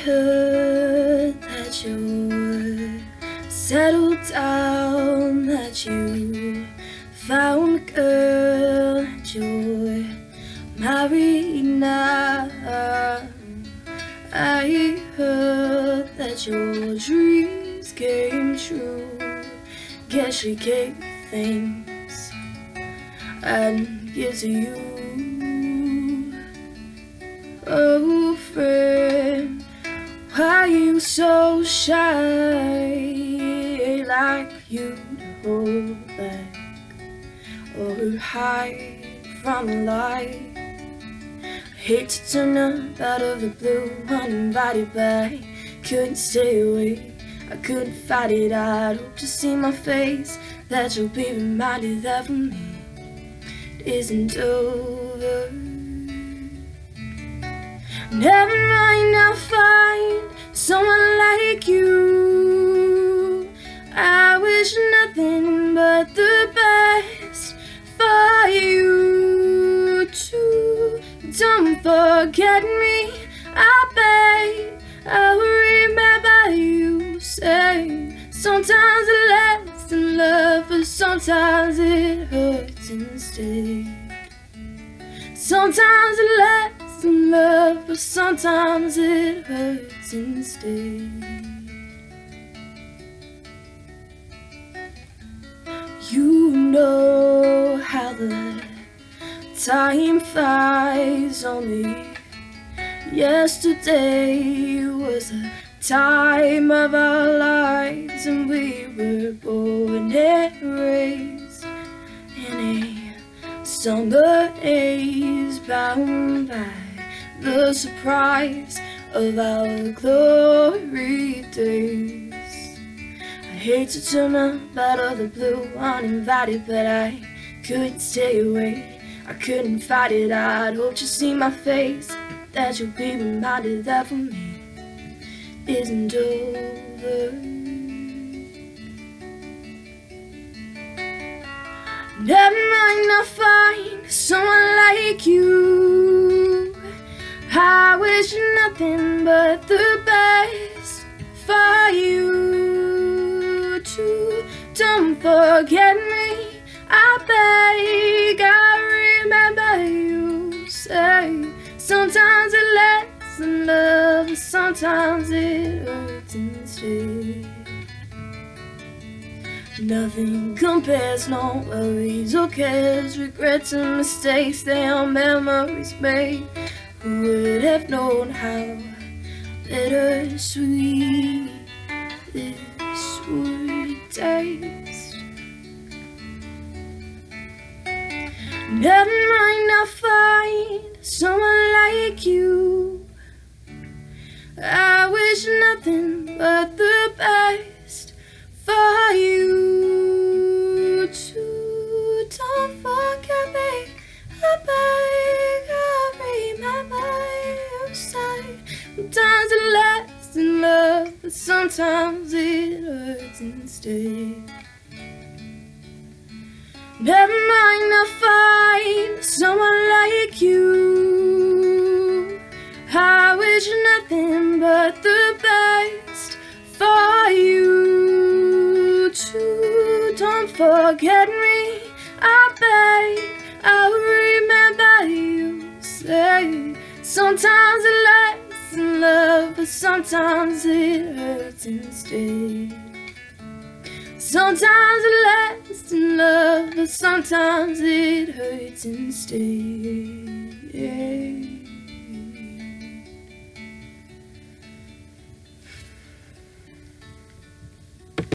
heard that you're settled down, that you found a girl and you're married now. I heard that your dreams came true. Guess she gave things and gives to you. Oh friend, why you so shy? Like you'd hold back or hide from the light. Hate to turn up out of the blue uninvited, but I couldn't stay away. I couldn't fight it. I'd hope to see my face, that you'll be reminded that for me it isn't over. Never mind, I'll find someone like you. I wish nothing but the best for you too. Don't forget me, I beg. I'll remember you say, sometimes it lasts in love, but sometimes it hurts instead. Sometimes it lasts in love, but sometimes it hurts instead. You know how the time flies. Only yesterday was the time of our lives, and we were born and raised in a summer haze, bound by the surprise of our glory days. I hate to turn up out of the blue uninvited, but I couldn't stay away. I couldn't fight it. I'd hope to see my face, that you'll be reminded that for me isn't over. Never mind, I'll find someone like you. I wish nothing but the best for you too. Don't forget me, I beg. I remember you say, sometimes it lasts in love, and sometimes it hurts instead. Nothing compares, no worries or cares, regrets and mistakes, they are memories made. Who would have known how bittersweet this would taste? Never mind, I'll find someone like you. I wish nothing but the best for you too. Don't forget me, I beg. I remember you say, sometimes it lasts in love, but sometimes it hurts instead. Never mind, I'll find someone like you. I wish nothing but the best for you too. Don't forget me, I beg. I'll remember you say, sometimes it lasts in love, but sometimes it hurts instead. Sometimes it lasts in love, but sometimes it hurts instead. Yeah.